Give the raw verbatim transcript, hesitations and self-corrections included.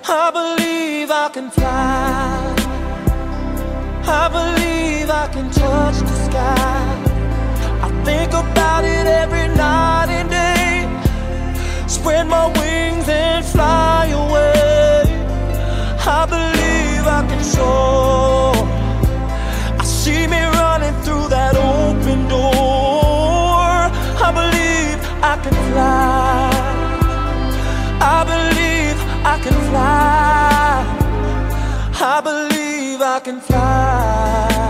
I believe I can fly. I believe I can touch the sky. I think about it every night and day. Spread my wings and fly away. I believe I can soar. I see me running through that open door. I believe I can fly. I believe I can fly. I believe I can fly.